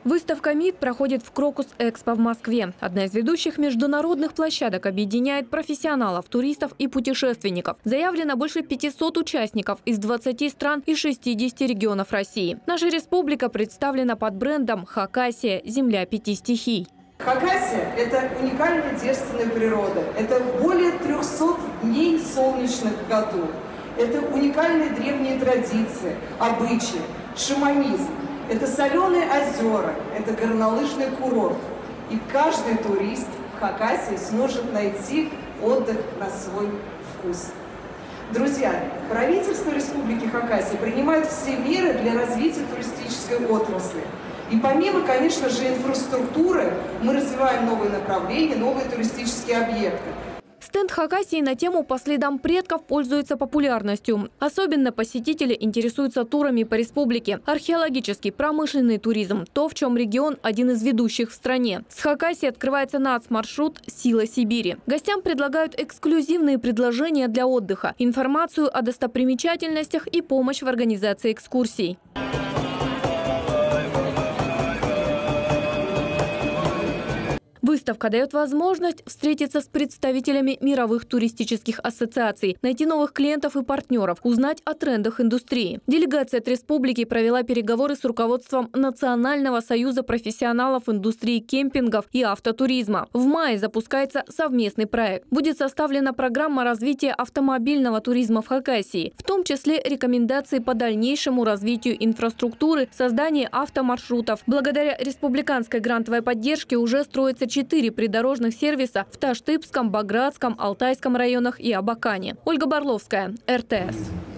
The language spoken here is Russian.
Выставка МИД проходит в Крокус-Экспо в Москве. Одна из ведущих международных площадок объединяет профессионалов, туристов и путешественников. Заявлено больше 500 участников из 20 стран и 60 регионов России. Наша республика представлена под брендом «Хакасия. Земля 5 стихий». Хакасия – это уникальная девственная природа. Это более 300 дней солнечных в году. Это уникальные древние традиции, обычаи, шаманизм. Это соленые озера, это горнолыжный курорт. И каждый турист в Хакасии сможет найти отдых на свой вкус. Друзья, правительство Республики Хакасия принимает все меры для развития туристической отрасли. И помимо, конечно же, инфраструктуры, мы развиваем новые направления, новые туристические объекты. Стенд Хакасии на тему «По следам предков» пользуется популярностью. Особенно посетители интересуются турами по республике. Археологический, промышленный туризм – то, в чем регион один из ведущих в стране. С Хакасии открывается нацмаршрут «Сила Сибири». Гостям предлагают эксклюзивные предложения для отдыха, информацию о достопримечательностях и помощь в организации экскурсий. Выставка дает возможность встретиться с представителями мировых туристических ассоциаций, найти новых клиентов и партнеров, узнать о трендах индустрии. Делегация от республики провела переговоры с руководством Национального союза профессионалов индустрии кемпингов и автотуризма. В мае запускается совместный проект. Будет составлена программа развития автомобильного туризма в Хакасии, в том числе рекомендации по дальнейшему развитию инфраструктуры, создание автомаршрутов. Благодаря республиканской грантовой поддержке уже строится 4 придорожных сервиса в Таштыбском, Багратском, Алтайском районах и Абакане. Ольга Барловская, РТС.